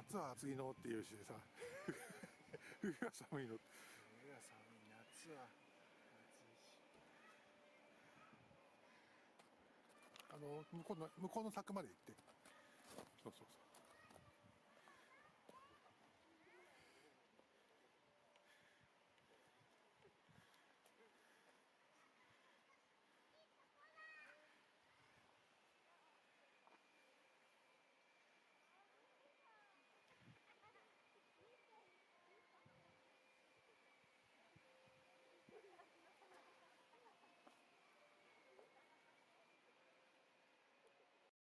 夏は暑いのっていうしでさ冬は寒いの。 冬は寒い、夏は暑いし。 向こうの柵まで行って。